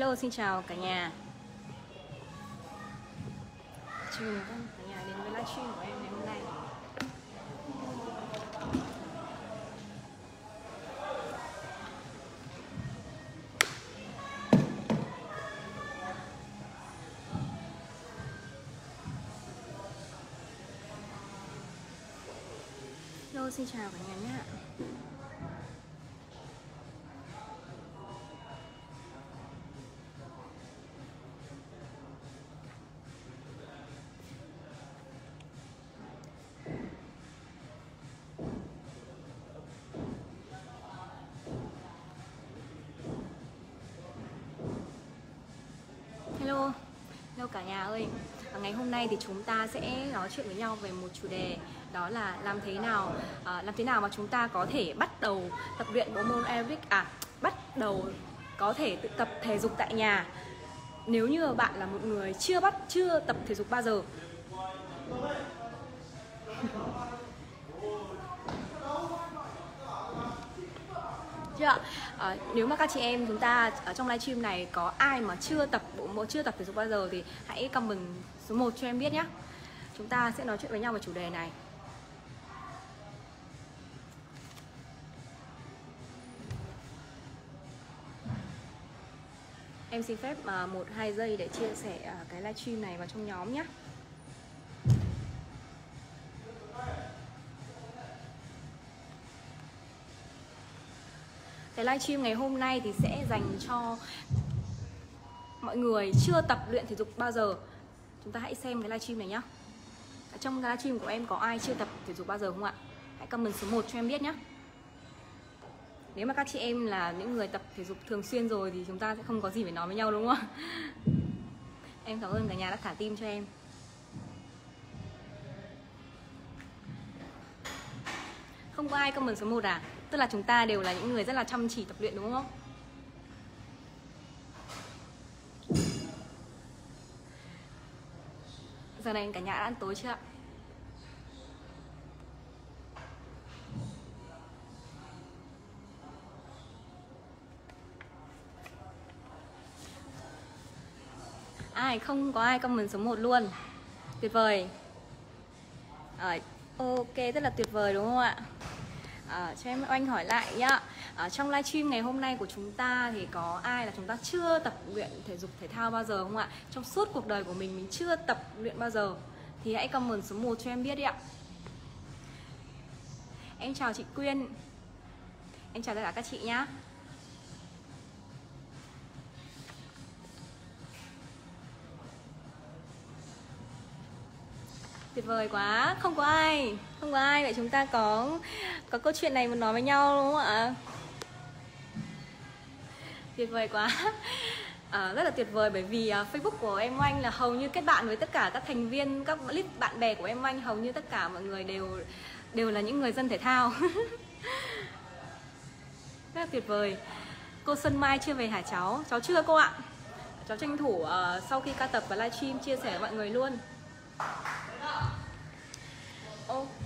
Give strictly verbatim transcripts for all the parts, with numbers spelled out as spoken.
Hello, xin chào cả nhà. Chào cả nhà đến với livestream của em ngày hôm nay. Hello, xin chào cả nhà nhé. Hello, hello cả nhà ơi. Và ngày hôm nay thì chúng ta sẽ nói chuyện với nhau về một chủ đề, đó là làm thế nào à, làm thế nào mà chúng ta có thể bắt đầu tập luyện bộ môn aerobic, à bắt đầu có thể tự tập thể dục tại nhà nếu như bạn là một người chưa bắt chưa tập thể dục bao giờ. Chưa? À, nếu mà các chị em chúng ta ở trong livestream này có ai mà chưa tập bộ môn chưa tập thể dục bao giờ thì hãy comment số một cho em biết nhé. Chúng ta sẽ nói chuyện với nhau về chủ đề này. Em xin phép mà một hai giây để chia sẻ cái livestream này vào trong nhóm nhé. Cái livestream ngày hôm nay thì sẽ dành cho mọi người chưa tập luyện thể dục bao giờ. Chúng ta hãy xem cái livestream này nhé. Ở trong cái livestream của em có ai chưa tập thể dục bao giờ không ạ? Hãy comment số một cho em biết nhé. Nếu mà các chị em là những người tập thể dục thường xuyên rồi thì chúng ta sẽ không có gì phải nói với nhau đúng không ạ? Em cảm ơn cả nhà đã thả tim cho em. Không có ai comment số một à? Tức là chúng ta đều là những người rất là chăm chỉ tập luyện đúng không? Giờ này cả nhà đã ăn tối chưa ạ? Ai không có ai comment số một luôn. Tuyệt vời. À, ok, rất là tuyệt vời đúng không ạ? À, cho em Oanh hỏi lại nhá. À, trong livestream ngày hôm nay của chúng ta thì có ai là chúng ta chưa tập luyện thể dục thể thao bao giờ không ạ? Trong suốt cuộc đời của mình mình chưa tập luyện bao giờ thì hãy comment số một cho em biết đi ạ. Em chào chị Quyên. Em chào tất cả các chị nhá. Tuyệt vời quá, không có ai, không có ai. Vậy chúng ta có có câu chuyện này muốn nói với nhau đúng không ạ? Tuyệt vời quá. À, rất là tuyệt vời bởi vì uh, Facebook của em Oanh là hầu như kết bạn với tất cả các thành viên, các list bạn bè của em Oanh, hầu như tất cả mọi người đều đều là những người dân thể thao. Rất là tuyệt vời. Cô Xuân Mai chưa về hả cháu? Cháu chưa cô ạ. Cháu tranh thủ uh, sau khi ca tập và livestream chia sẻ với mọi người luôn. Ok.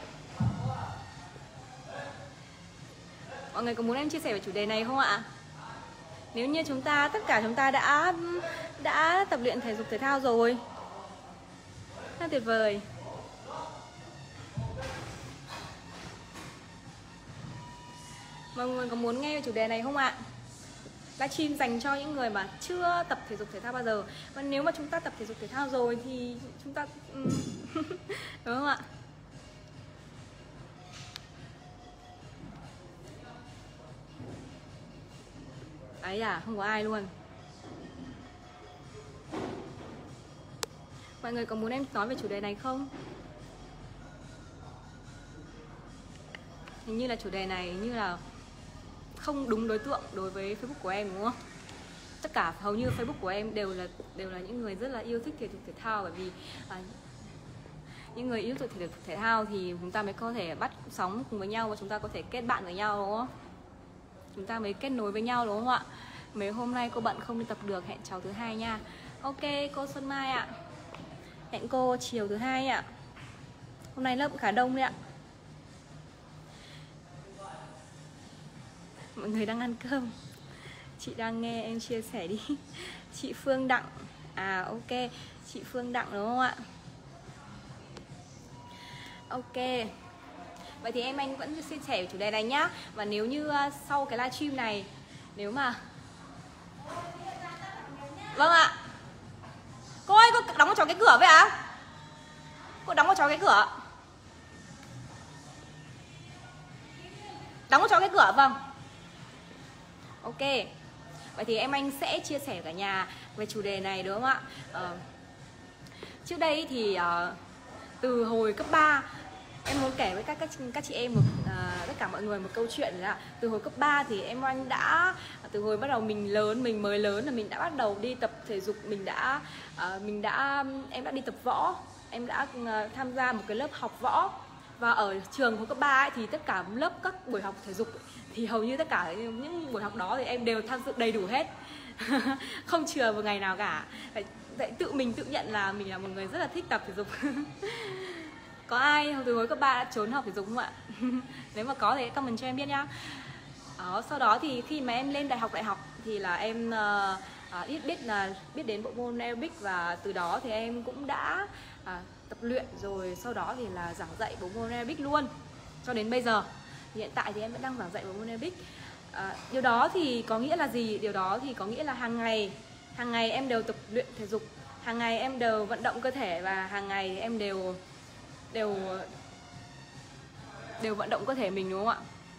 Mọi người có muốn em chia sẻ về chủ đề này không ạ? Nếu như chúng ta, tất cả chúng ta đã đã tập luyện thể dục thể thao rồi. Rất tuyệt vời. Mọi người có muốn nghe về chủ đề này không ạ? Livestream dành cho những người mà chưa tập thể dục thể thao bao giờ. Và nếu mà chúng ta tập thể dục thể thao rồi thì chúng ta đúng không ạ? Ấy à, không có ai luôn. Mọi người có muốn em nói về chủ đề này không? Hình như là chủ đề này như là không đúng đối tượng đối với Facebook của em đúng không? Tất cả hầu như Facebook của em đều là đều là những người rất là yêu thích thể dục thể thao, bởi vì à, những người yêu thích thể dục thể thao thì chúng ta mới có thể bắt sóng cùng với nhau và chúng ta có thể kết bạn với nhau đúng không? Chúng ta mới kết nối với nhau đúng không ạ? Mấy hôm nay cô bận không đi tập được, hẹn cháu thứ hai nha. Ok cô Xuân Mai ạ. Hẹn cô chiều thứ hai ạ. Hôm nay lớp khá đông đấy ạ. Mọi người đang ăn cơm. Chị đang nghe em chia sẻ đi. Chị Phương Đặng. À ok, chị Phương Đặng đúng không ạ? Ok. Vậy thì em anh vẫn chia sẻ về chủ đề này nhá. Và nếu như uh, sau cái livestream này, nếu mà vâng ạ. Cô ơi, cô đóng cho cái cửa vậy ạ? À? Cô đóng cho cái cửa. Đóng cho cái cửa, vâng. Ok. Vậy thì em anh sẽ chia sẻ cả nhà về chủ đề này đúng không ạ? Uh, trước đây thì uh, từ hồi cấp ba em muốn kể với các các, các chị em một uh, tất cả mọi người một câu chuyện là từ hồi cấp ba thì em anh đã từ hồi bắt đầu mình lớn mình mới lớn là mình đã bắt đầu đi tập thể dục, mình đã uh, mình đã em đã đi tập võ, em đã uh, tham gia một cái lớp học võ. Và ở trường hồi cấp ba ấy, thì tất cả lớp các buổi học thể dục ấy, thì hầu như tất cả những buổi học đó thì em đều tham dự đầy đủ hết. Không chừa một ngày nào cả. Vậy, vậy tự mình tự nhận là mình là một người rất là thích tập thể dục. Có ai từ hồi cấp ba đã trốn học thể dục không ạ? Nếu mà có thì comment cho em biết nhá. Đó, sau đó thì khi mà em lên đại học đại học thì là em uh, biết biết là biết đến bộ môn aerobic, và từ đó thì em cũng đã uh, tập luyện, rồi sau đó thì là giảng dạy bộ môn aerobic luôn cho đến bây giờ. Hiện tại thì em vẫn đang giảng dạy bộ môn aerobic. Uh, điều đó thì có nghĩa là gì? Điều đó thì có nghĩa là hàng ngày hàng ngày em đều tập luyện thể dục, hàng ngày em đều vận động cơ thể, và hàng ngày em đều đều đều vận động cơ thể mình, đúng không ạ?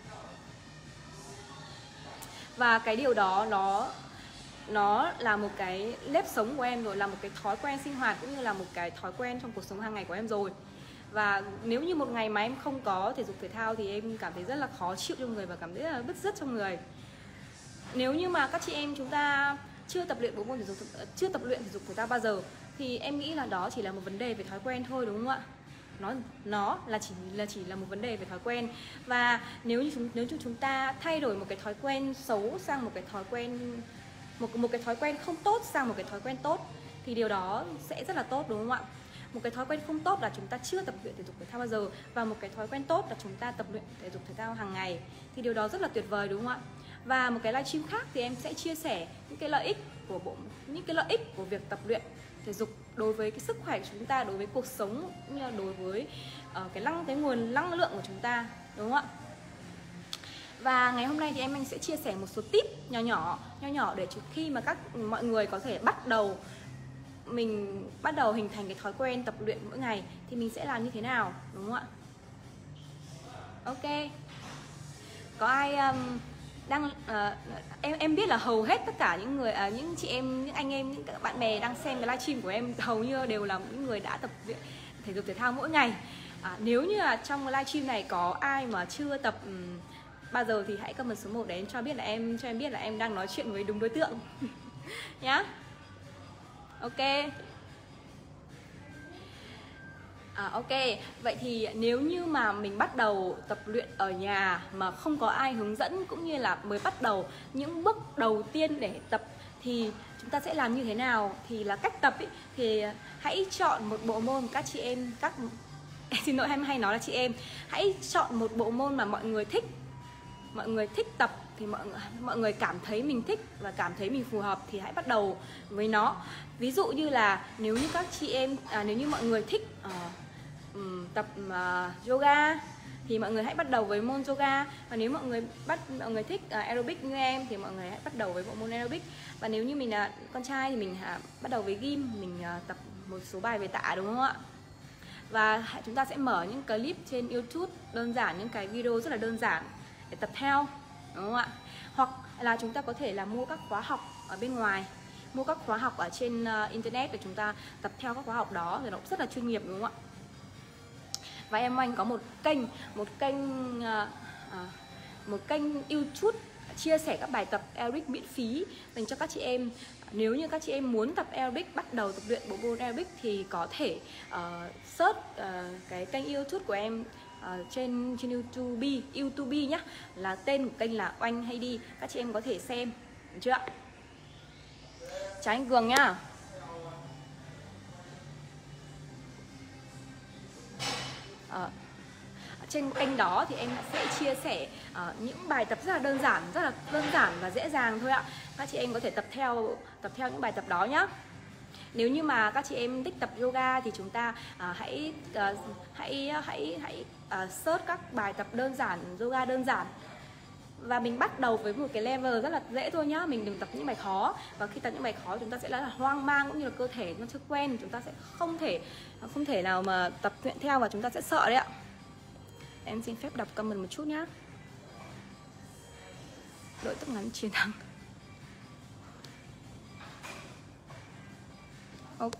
Và cái điều đó nó nó là một cái nếp sống của em rồi, là một cái thói quen sinh hoạt cũng như là một cái thói quen trong cuộc sống hàng ngày của em rồi. Và nếu như một ngày mà em không có thể dục thể thao thì em cảm thấy rất là khó chịu trong người và cảm thấy rất là bứt rứt trong người. Nếu như mà các chị em chúng ta chưa tập luyện bộ môn thể dục, chưa tập luyện thể dục thể thao bao giờ thì em nghĩ là đó chỉ là một vấn đề về thói quen thôi, đúng không ạ? Nó nó là chỉ là chỉ là một vấn đề về thói quen. Và nếu như chúng nếu như chúng ta thay đổi một cái thói quen xấu sang một cái thói quen một một cái thói quen không tốt sang một cái thói quen tốt thì điều đó sẽ rất là tốt, đúng không ạ? Một cái thói quen không tốt là chúng ta chưa tập luyện thể dục thể thao bao giờ, và một cái thói quen tốt là chúng ta tập luyện thể dục thể thao hàng ngày, thì điều đó rất là tuyệt vời, đúng không ạ? Và một cái livestream khác thì em sẽ chia sẻ những cái lợi ích của bộ những cái lợi ích của việc tập luyện thể dục đối với cái sức khỏe của chúng ta, đối với cuộc sống, cũng như là đối với uh, cái năng cái nguồn năng lượng của chúng ta, đúng không ạ? Và ngày hôm nay thì em anh sẽ chia sẻ một số tip nhỏ nhỏ nhỏ nhỏ để khi mà các mọi người có thể bắt đầu mình bắt đầu hình thành cái thói quen tập luyện mỗi ngày thì mình sẽ làm như thế nào, đúng không ạ? Ok. Có ai um, đang uh, em em biết là hầu hết tất cả những người uh, những chị em, những anh em, những các bạn bè đang xem cái livestream của em hầu như đều là những người đã tập luyện thể dục thể thao mỗi ngày. À, nếu như là trong livestream này có ai mà chưa tập um, bao giờ thì hãy comment số một để em cho biết là em cho em biết là em đang nói chuyện với đúng đối tượng. Nhá. Ok. À, ok, vậy thì nếu như mà mình bắt đầu tập luyện ở nhà mà không có ai hướng dẫn, cũng như là mới bắt đầu những bước đầu tiên để tập thì chúng ta sẽ làm như thế nào? Thì là cách tập ý, thì hãy chọn một bộ môn, các chị em, các xin lỗi em hay nói là chị em, hãy chọn một bộ môn mà mọi người thích, mọi người thích tập thì mọi người mọi người cảm thấy mình thích và cảm thấy mình phù hợp thì hãy bắt đầu với nó. Ví dụ như là nếu như các chị em à, nếu như mọi người thích uh, um, tập uh, yoga thì mọi người hãy bắt đầu với môn yoga, và nếu mọi người bắt mọi người thích uh, aerobic như em thì mọi người hãy bắt đầu với bộ môn aerobic. Và nếu như mình là con trai thì mình uh, bắt đầu với gym, mình uh, tập một số bài về tạ, đúng không ạ? Và chúng ta sẽ mở những clip trên YouTube đơn giản, những cái video rất là đơn giản để tập theo, đúng không ạ? Hoặc là chúng ta có thể là mua các khóa học ở bên ngoài, mua các khóa học ở trên uh, internet để chúng ta tập theo các khóa học đó, thì nó cũng rất là chuyên nghiệp, đúng không ạ? Và em anh có một kênh một kênh uh, uh, một kênh YouTube chia sẻ các bài tập aerobic miễn phí dành cho các chị em. Nếu như các chị em muốn tập aerobic, bắt đầu tập luyện bộ môn aerobic thì có thể uh, search uh, cái kênh YouTube của em uh, trên trên YouTube YouTube nhá, là tên của kênh là Oanh Hay Đi, các chị em có thể xem, được chưa ạ? Chào anh Cường nhá. À, trên kênh đó thì em sẽ chia sẻ uh, những bài tập rất là đơn giản, rất là đơn giản và dễ dàng thôi ạ. Các chị em có thể tập theo tập theo những bài tập đó nhá. Nếu như mà các chị em thích tập yoga thì chúng ta uh, hãy uh, hãy hãy hãy uh, search các bài tập đơn giản, yoga đơn giản. Và mình bắt đầu với một cái level rất là dễ thôi nhá. Mình đừng tập những bài khó. Và khi tập những bài khó chúng ta sẽ rất là hoang mang, cũng như là cơ thể nó chưa quen, chúng ta sẽ không thể không thể nào mà tập luyện theo và chúng ta sẽ sợ đấy ạ. Em xin phép đọc comment một chút nhá. Đội tóc ngắn chiến thắng. Ok.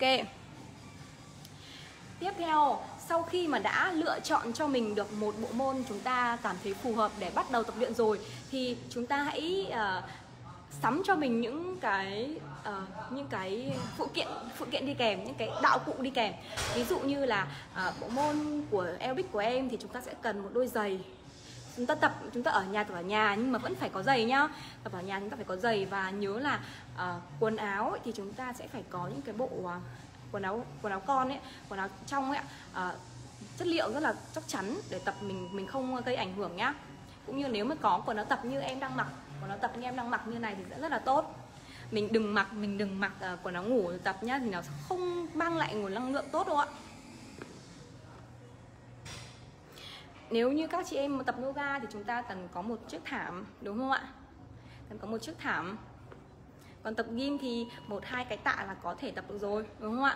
Tiếp theo, sau khi mà đã lựa chọn cho mình được một bộ môn chúng ta cảm thấy phù hợp để bắt đầu tập luyện rồi, thì chúng ta hãy uh, sắm cho mình những cái uh, những cái phụ kiện phụ kiện đi kèm, những cái đạo cụ đi kèm. Ví dụ như là uh, bộ môn của aerobic của em thì chúng ta sẽ cần một đôi giày. Chúng ta tập chúng ta ở nhà tập ở nhà nhưng mà vẫn phải có giày nhá. Tập ở nhà chúng ta phải có giày, và nhớ là uh, quần áo ấy, thì chúng ta sẽ phải có những cái bộ uh, quần áo quần áo con ấy, quần áo trong ấy, uh, chất liệu rất là chắc chắn để tập mình mình không gây ảnh hưởng nhá. Cũng như nếu mà có quần áo tập như em đang mặc, quần áo tập như em đang mặc như này thì sẽ rất là tốt. Mình đừng mặc mình đừng mặc uh, quần áo ngủ tập nhá, thì nó không mang lại nguồn năng lượng tốt đâu ạ. Nếu như các chị em tập yoga thì chúng ta cần có một chiếc thảm, đúng không ạ? Cần có một chiếc thảm. Còn tập gym thì một hai cái tạ là có thể tập được rồi, đúng không ạ?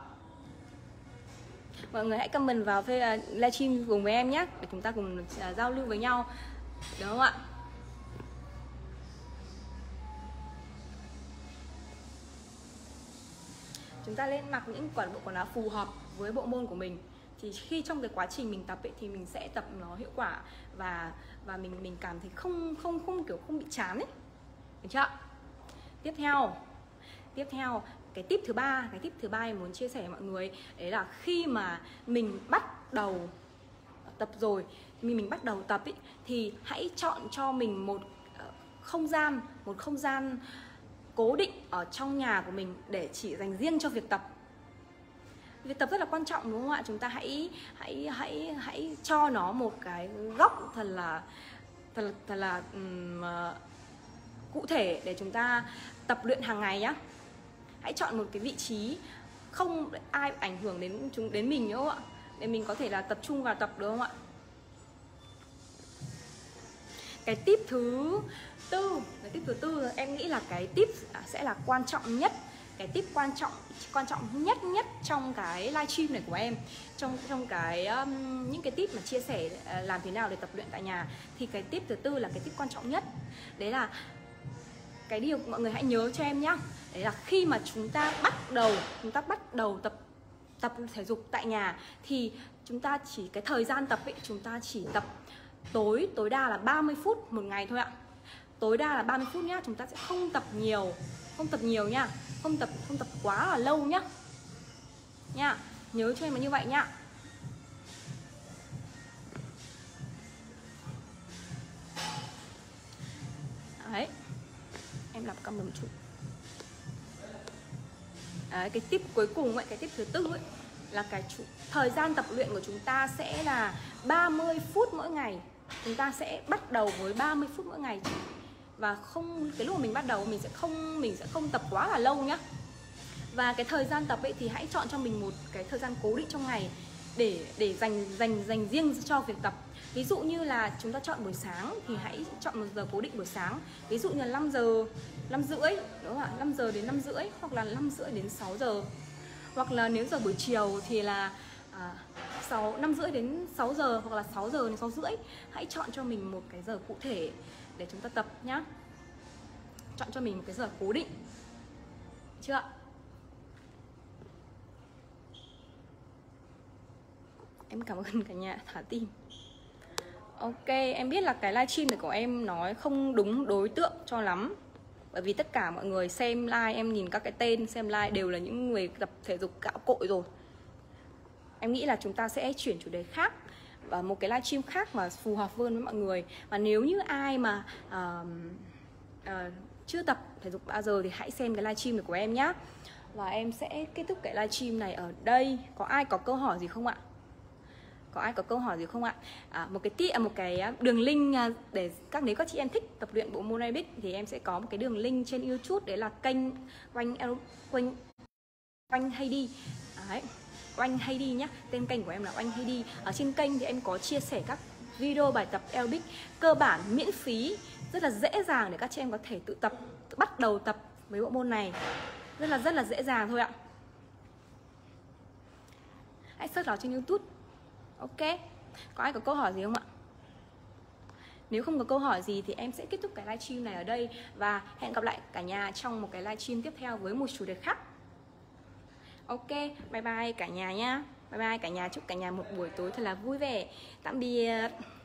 Mọi người hãy comment vào livestream cùng với em nhé, để chúng ta cùng uh, giao lưu với nhau, đúng không ạ? Chúng ta nên mặc những quần bộ quần áo phù hợp với bộ môn của mình, thì khi trong cái quá trình mình tập ấy, thì mình sẽ tập nó hiệu quả, và và mình mình cảm thấy không không không kiểu không bị chán ấy, được chưa? Tiếp theo, tiếp theo cái tip thứ ba, cái tip thứ ba em muốn chia sẻ với mọi người, đấy là khi mà mình bắt đầu tập rồi, mình mình bắt đầu tập ấy, thì hãy chọn cho mình một không gian, một không gian cố định ở trong nhà của mình để chỉ dành riêng cho việc tập. Việc tập rất là quan trọng, đúng không ạ? Chúng ta hãy hãy hãy hãy cho nó một cái góc thật là thật là, thật là um, cụ thể để chúng ta tập luyện hàng ngày nhá. Hãy chọn một cái vị trí không ai ảnh hưởng đến chúng đến mình, đúng không ạ? Để mình có thể là tập trung vào tập, đúng không ạ? Cái tip thứ tư, cái tip thứ tư em nghĩ là cái tip sẽ là quan trọng nhất. Cái tip quan trọng quan trọng nhất nhất trong cái livestream này của em, trong trong cái um, những cái tip mà chia sẻ uh, làm thế nào để tập luyện tại nhà, thì cái tip thứ tư là cái tip quan trọng nhất. Đấy là cái điều mọi người hãy nhớ cho em nhá. Đấy là khi mà chúng ta bắt đầu chúng ta bắt đầu tập tập thể dục tại nhà, thì chúng ta chỉ cái thời gian tập ấy, chúng ta chỉ tập tối tối đa là ba mươi phút một ngày thôi ạ. Tối đa là ba mươi phút nhá, chúng ta sẽ không tập nhiều, không tập nhiều nha, không tập không tập quá là lâu nhá. Nha, nhớ cho em là như vậy nhá. Đấy. Em đọc comment một chút. Đấy, cái tip cuối cùng ấy, cái tip thứ tư ấy là cái chủ, thời gian tập luyện của chúng ta sẽ là ba mươi phút mỗi ngày. Chúng ta sẽ bắt đầu với ba mươi phút mỗi ngày. Và không cái lúc mà mình bắt đầu mình sẽ không mình sẽ không tập quá là lâu nhá. Và cái thời gian tập ấy thì hãy chọn cho mình một cái thời gian cố định trong ngày để để dành dành dành riêng cho việc tập. Ví dụ như là chúng ta chọn buổi sáng thì hãy chọn một giờ cố định buổi sáng. Ví dụ như là năm giờ, năm rưỡi, đúng không ạ? năm giờ đến năm rưỡi, hoặc là năm rưỡi đến sáu giờ. Hoặc là nếu giờ buổi chiều thì là à, sáu, năm rưỡi đến sáu giờ, hoặc là sáu giờ đến sáu rưỡi. Hãy chọn cho mình một cái giờ cụ thể để chúng ta tập nhá. Chọn cho mình một cái giờ cố định. Chưa? Em cảm ơn cả nhà thả tim. Ok, em biết là cái livestream này của em nói không đúng đối tượng cho lắm. Bởi vì tất cả mọi người xem live, em nhìn các cái tên xem live đều là những người tập thể dục gạo cội rồi. Em nghĩ là chúng ta sẽ chuyển chủ đề khác và một cái livestream khác mà phù hợp hơn với mọi người. Và nếu như ai mà uh, uh, chưa tập thể dục bao giờ thì hãy xem cái livestream này của em nhé. Và em sẽ kết thúc cái livestream này ở đây. Có ai có câu hỏi gì không ạ? Có ai có câu hỏi gì không ạ? À, một cái ti à, một cái đường link để các nếu các chị em thích tập luyện bộ môn aerobic thì em sẽ có một cái đường link trên YouTube, đấy là kênh Oanh Oanh Oanh Heidi. Đấy, Oanh Heidi nhá. Tên kênh của em là Oanh Heidi. Ở trên kênh thì em có chia sẻ các video bài tập aerobic cơ bản miễn phí, rất là dễ dàng để các chị em có thể tự tập, tự bắt đầu tập với bộ môn này. Rất là rất là dễ dàng thôi ạ. Hãy search vào trên YouTube. Ok. Có ai có câu hỏi gì không ạ? Nếu không có câu hỏi gì thì em sẽ kết thúc cái livestream này ở đây. Và hẹn gặp lại cả nhà trong một cái livestream tiếp theo với một chủ đề khác. Ok, bye bye cả nhà nhá. Bye bye cả nhà, chúc cả nhà một buổi tối thật là vui vẻ. Tạm biệt.